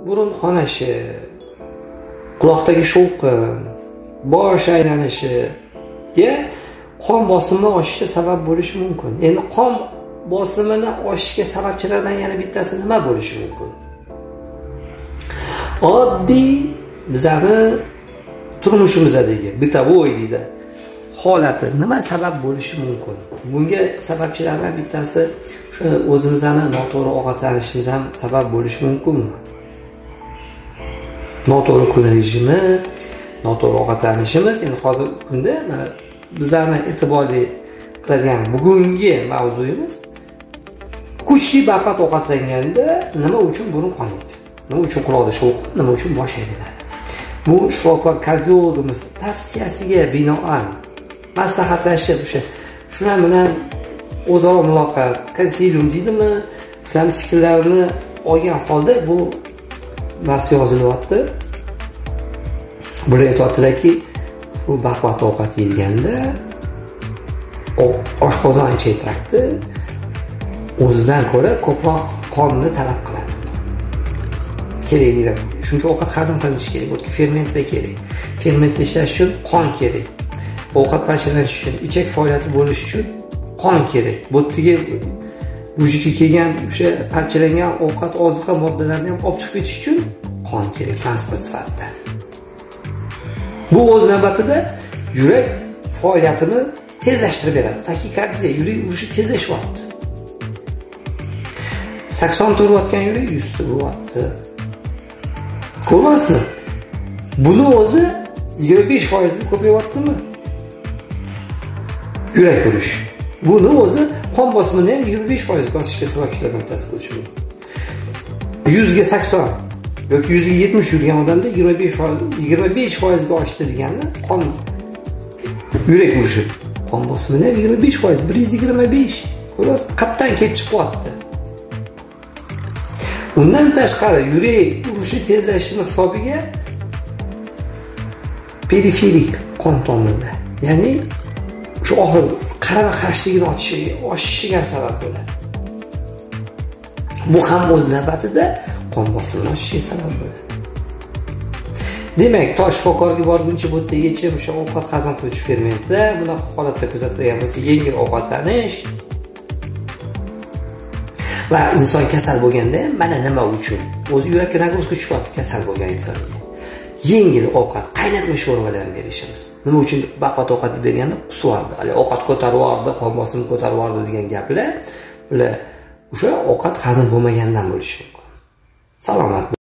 burun xonashi, quloqdagi shovqin, bosh aylanishiga qon bosimi oshishiga sabab bo'lishi mumkin. Endi qon bosimini oshishiga sababchilardan yana bittasi nima bo'lishi mumkin? Oddiy bizani turmushimizdagi bitovoy deydi holati nima sabab bo'lishi mumkin? Bunga sababchilardan bittasi shu o'zimizning noto'g'ri ovqatlanishimiz ham sabab bo'lishi mumkinmi? Noto'g'ri kun rejimi, noto'g'ri ovqatlanishimiz. Endi hozir kunda mana bizlarni e'tiborli qiladigan bugungi mavzuyimiz kuchli baqat ovqatlanganda nima uchun burun qonaydi? Nima uchun quloqda shovqin, nima uchun bosh aylanadi? Bu shifokor kardiologimiz tavsiyasiga binoan maslahatlashib shular bilan o'zaro muloqot, konsilium deydimi, shularning fikrlarini olgan holda bu narsa yozilyapti. Bular aytyaptilarki, shu baqvat ovqat yeganda oshqozon ichak trakti o'zidan ko'ra ko'proq qonni talab qiladi. Keraklidir. Chunki ovqat hazm qilinishi kerak, bu fermentlar kerak. Fermentlashish uchun qon kerak. Ovqat parchalanishi uchun, ichak faoliyati bo'lishi uchun qon kerak. Bu yerga vujudga kelgan o'sha parchalangan ovqat oziqa moddalarini ham olib chiqib ketish uchun qon kerak transport sifatida. Bu o'z navbatida yurak faoliyatini tezlashtirib beradi. Takikardiya, yurak urishi tezlashyapti. 80 ta urayotgan yurak 100 ta uryapti. Ko'rasizmi? Buni o'zi 25% ga ko'payyaptimi? Yurak urish. Buni o'zi qon bosimini ham 25% ga oshishga sababchilardan bittasi bo'lishi mumkin. 100 ga 80 yoki 100 ga 70 yurgan odamda 25% ga oshdi degani qon yurak urishi. Qon bosimini ham 25%, 125. Ko'rasiz, qatdan kelib chiqyapti. Undan tashqari yurak urishi tezlashining hisobiga periferik qon tomirida, ya'ni shu oxir qarama qarshiligini oshishiga ham sabab bo'ladi. Bu ham o'z navbatida qon bosimini oshishiga sabab bo'ladi. Demak, shifokorga borguncha bu yerda yechim o'sha ovqat hazm qiluvchi fermentlar, bunaqa holatda kuzatilgan bo'lsa, yengil ovqatlanish va inson kasal bo'lganda mana nima uchun? O'zi yurakka nagruzka tushyapti kasal bo'lgan insonga. Yengil ovqat, qaynatma sho'rvalarni berishimiz. Nima uchun baqvat ovqat berganda qusyapti, hali ovqat ko'taryapti, qon bosimi ko'taryapti degan gaplar, bular o'sha ovqat hazm bo'lmagandan bo'lishi mumkin. Salomat